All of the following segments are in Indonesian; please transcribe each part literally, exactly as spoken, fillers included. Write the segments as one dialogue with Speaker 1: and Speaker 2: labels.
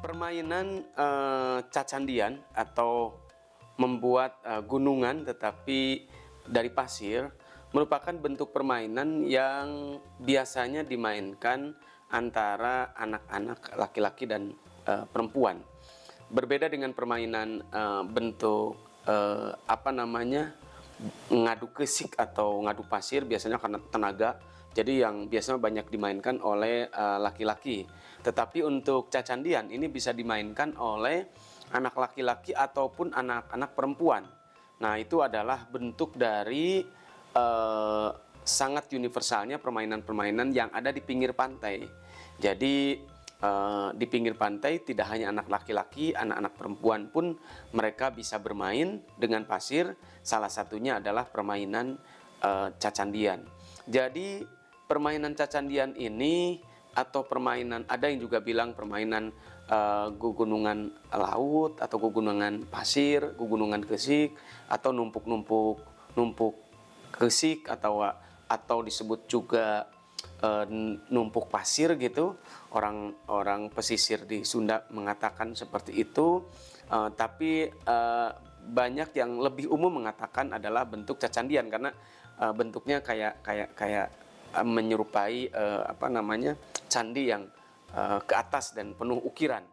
Speaker 1: Permainan eh, cacandian atau membuat eh, gunungan tetapi dari pasir merupakan bentuk permainan yang biasanya dimainkan antara anak-anak laki-laki dan eh, perempuan. Berbeda dengan permainan eh, bentuk eh, apa namanya ngadu kesik atau ngadu pasir, biasanya karena tenaga, jadi yang biasanya banyak dimainkan oleh uh, laki-laki. Tetapi untuk cacandian ini bisa dimainkan oleh anak laki-laki ataupun anak-anak perempuan. Nah, itu adalah bentuk dari uh, sangat universalnya permainan-permainan yang ada di pinggir pantai. Jadi Uh, di pinggir pantai tidak hanya anak laki-laki, anak-anak perempuan pun mereka bisa bermain dengan pasir. Salah satunya adalah permainan uh, cacandian. Jadi permainan cacandian ini atau permainan, ada yang juga bilang permainan uh, gugunungan laut atau gugunungan pasir, gugunungan kesik atau numpuk-numpuk numpuk kesik atau atau disebut juga uh, numpuk pasir gitu. Orang-orang pesisir di Sunda mengatakan seperti itu, uh, tapi uh, banyak yang lebih umum mengatakan adalah bentuk cacandian karena uh, bentuknya kayak kayak kayak uh, menyerupai uh, apa namanya candi yang uh, ke atas dan penuh ukiran.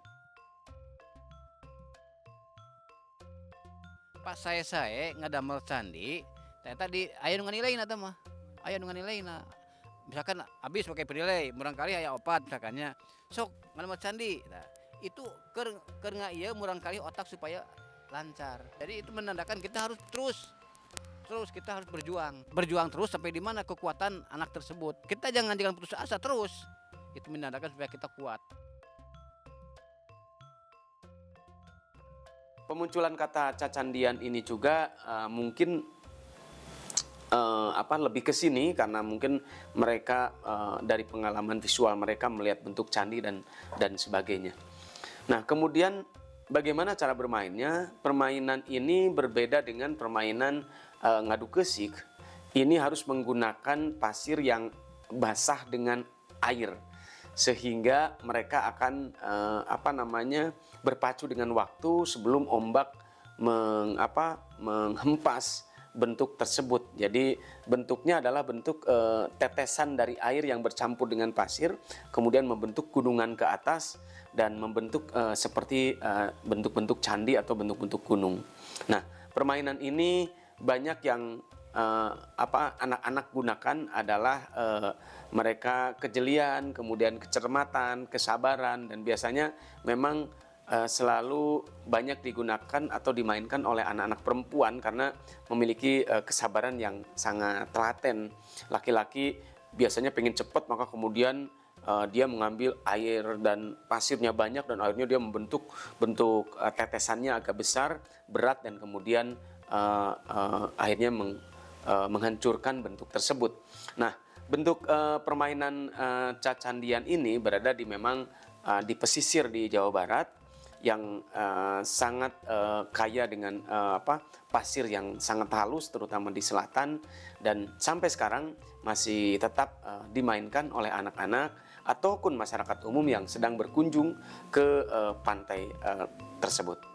Speaker 2: Pas saya saya ngadamel candi, ternyata di aya nu nganilain eta mah. Aya nu nganilain. Misalkan habis pakai penilai, murang kali aya opat misalkannya. Sok ngadamel candi. Nah, itu keur keur ngaieu murang kali otak supaya lancar. Jadi itu menandakan kita harus terus terus kita harus berjuang. Berjuang terus sampai di mana kekuatan anak tersebut. Kita jangan jangan putus asa terus. Itu menandakan supaya kita kuat.
Speaker 1: Pemunculan kata cacandian ini juga uh, mungkin uh, apa lebih ke sini karena mungkin mereka uh, dari pengalaman visual mereka melihat bentuk candi dan dan sebagainya. Nah, kemudian bagaimana cara bermainnya? Permainan ini berbeda dengan permainan uh, ngadu kesik. Ini harus menggunakan pasir yang basah dengan air, sehingga mereka akan eh, apa namanya berpacu dengan waktu sebelum ombak meng, apa, menghempas bentuk tersebut. Jadi bentuknya adalah bentuk eh, tetesan dari air yang bercampur dengan pasir, kemudian membentuk gunungan ke atas dan membentuk eh, seperti bentuk-bentuk candi atau bentuk-bentuk gunung. Nah, permainan ini banyak yang Uh, apa anak-anak gunakan adalah uh, mereka kejelian, kemudian kecermatan, kesabaran, dan biasanya memang uh, selalu banyak digunakan atau dimainkan oleh anak-anak perempuan karena memiliki uh, kesabaran yang sangat telaten. Laki-laki biasanya pengen cepat, maka kemudian uh, dia mengambil air dan pasirnya banyak dan akhirnya dia membentuk bentuk uh, tetesannya agak besar, berat, dan kemudian uh, uh, akhirnya meng Uh, menghancurkan bentuk tersebut. Nah, bentuk uh, permainan uh, cacandian ini berada di memang uh, di pesisir di Jawa Barat yang uh, sangat uh, kaya dengan uh, apa pasir yang sangat halus, terutama di selatan, dan sampai sekarang masih tetap uh, dimainkan oleh anak-anak ataupun masyarakat umum yang sedang berkunjung ke uh, pantai uh, tersebut.